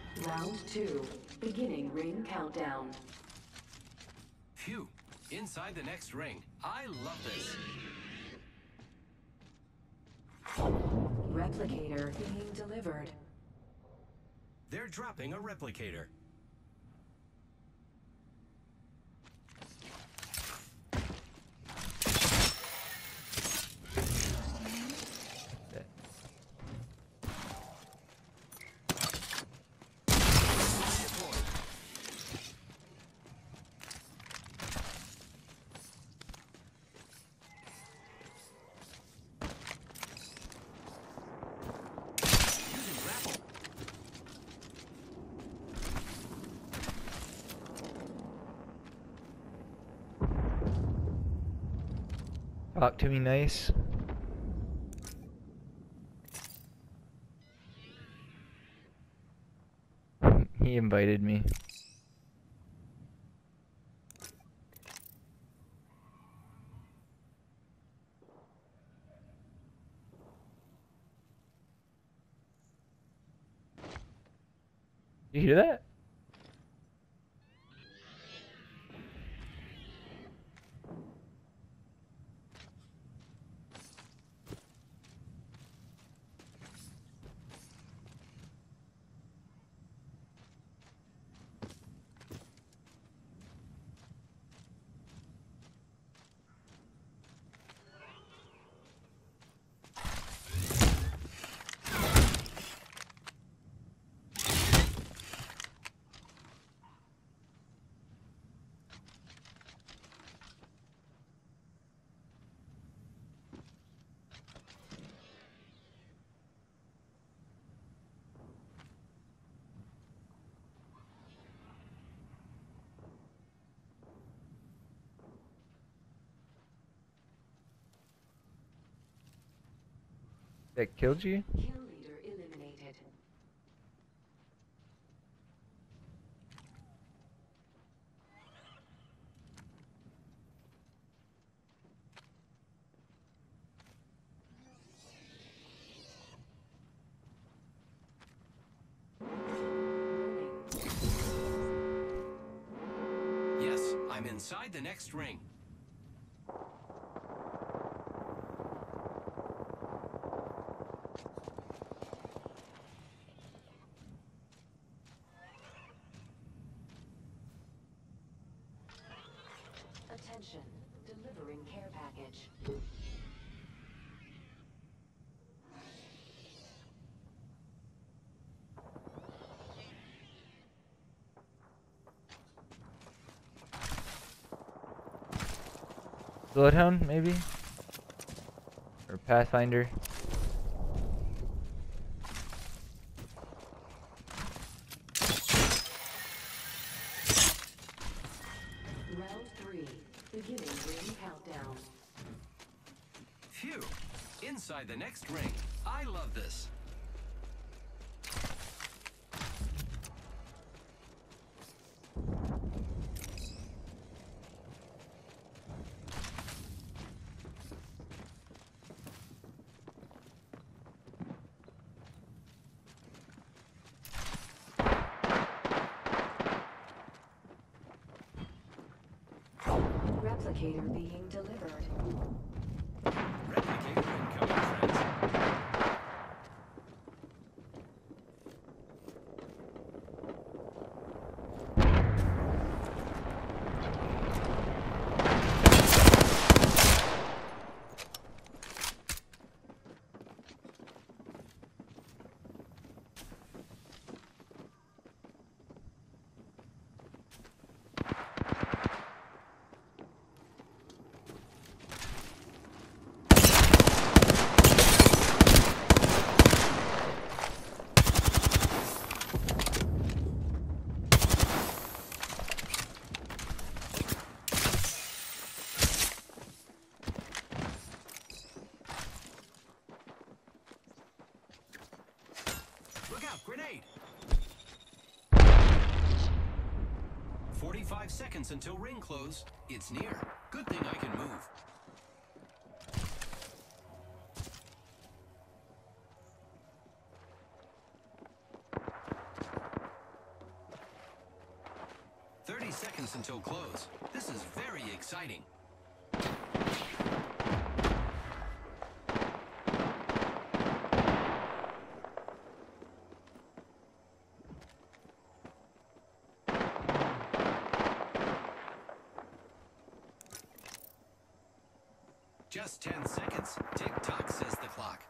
Round 2. Beginning ring countdown. Phew. Inside the next ring. I love this. Replicator being delivered. They're dropping a replicator. Talk to me nice. He invited me. You hear that? That killed you? Kill leader eliminated. Yes, I'm inside the next ring. Attention, delivering care package. Bloodhound, maybe? Or Pathfinder? Round 3. Beginning ring countdown. Phew. Inside the next ring. I love this. Replicator being delivered. Replicator incoming, friends. Look out, grenade! 45 seconds until ring close. It's near. Good thing I can move. 30 seconds until close. This is very exciting. Just 10 seconds. Tick-tock, says the clock.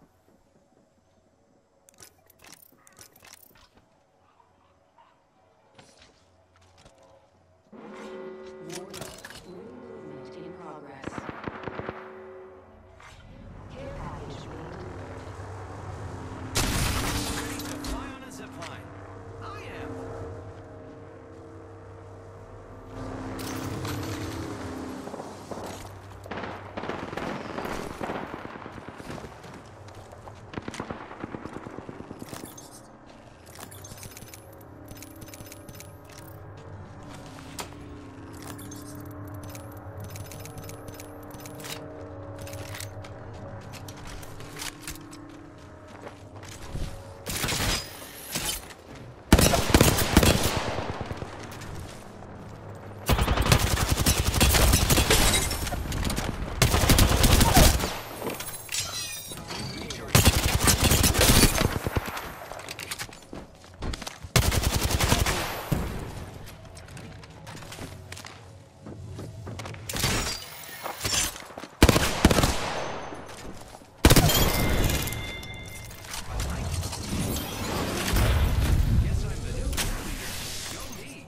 Warning. Room movement in progress. Care package being delivered. Ready to fly on a zipline? I am. Guess I'm the new kill leader. Go me.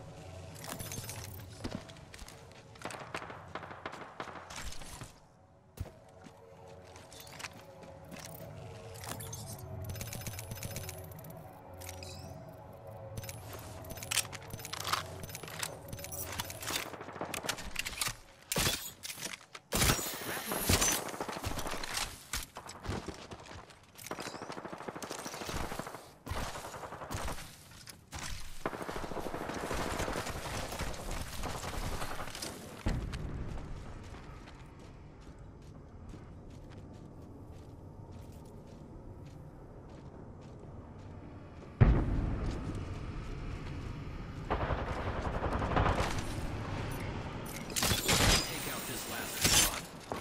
Take out this last squad.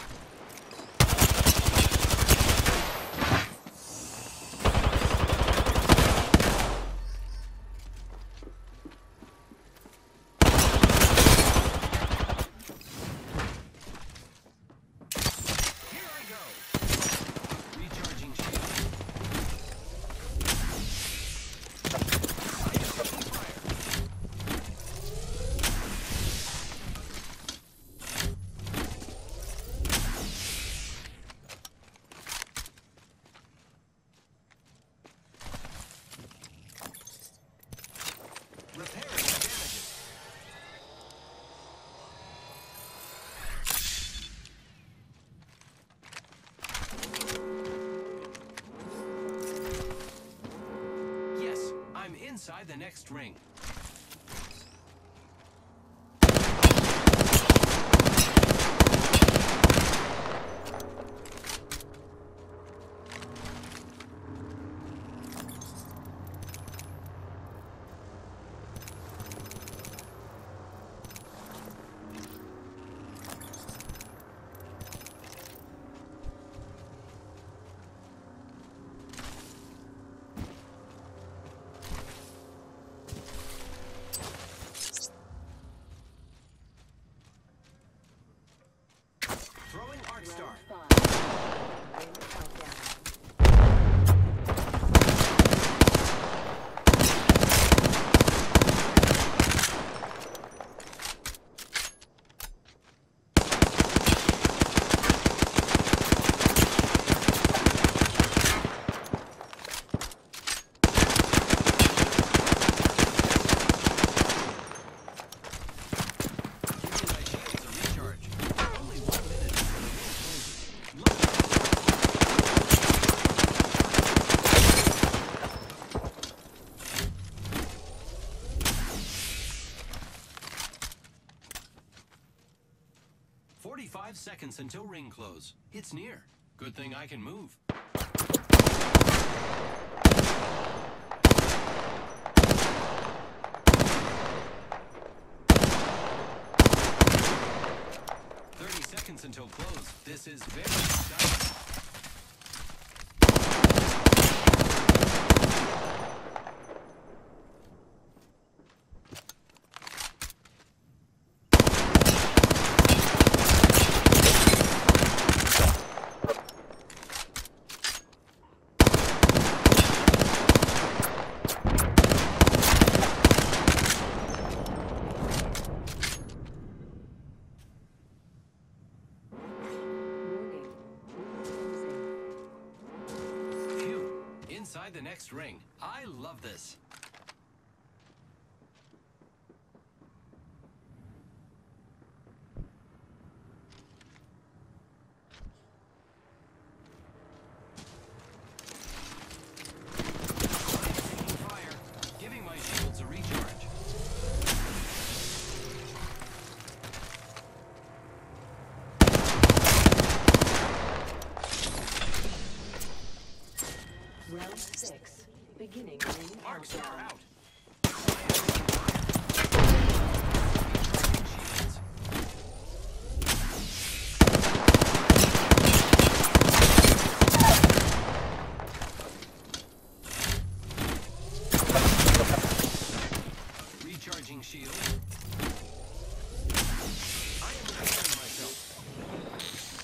Here I go. Recharging shield. I am taking fire. Repairing damages. Yes, I'm inside the next ring. Throwing Arc Star. round 5. Ring countdown. Giving my shields a recharge. Only 1 minute until the ring closes. Look. 45 seconds until ring close. It's near. Good thing I can move. is very exciting. Warning. Closing. Phew. Inside the next ring. I love this. Taking fire, giving my shields a recharge. Round 6. Beginning ring Arc star countdown. out. Shields. Recharging shield. I am repairing myself.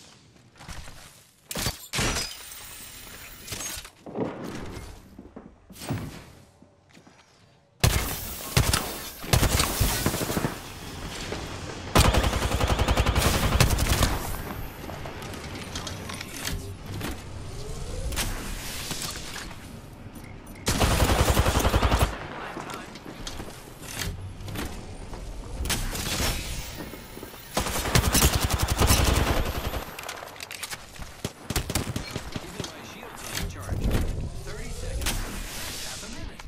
Giving my shields a recharge. 30 seconds. Half a minute.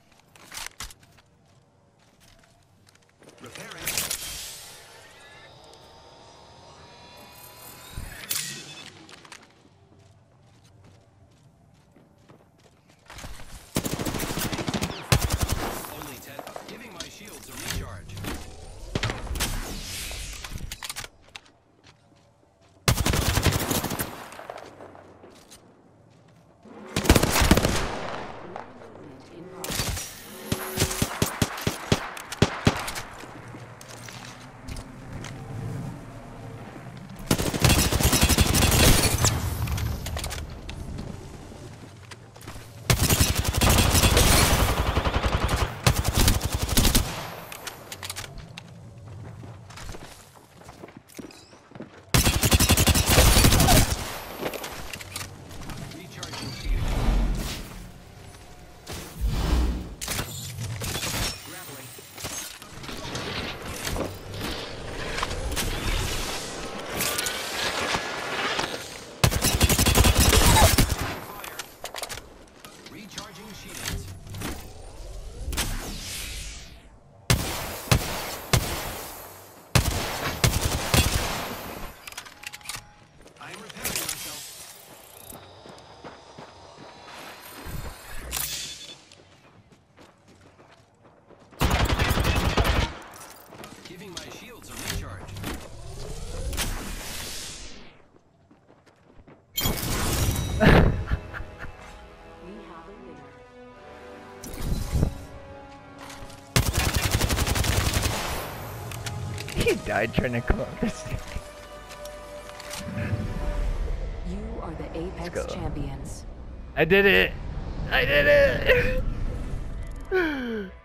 Repairing. Only 10. Giving my shields a recharge. Movement in progress. Recharging shield. Grappling. Fire. Recharging shields. I am repairing myself. Giving my shields a recharge. We have a winner. He died trying to come up this thing. You are the Apex go. champions. I did it! I did it!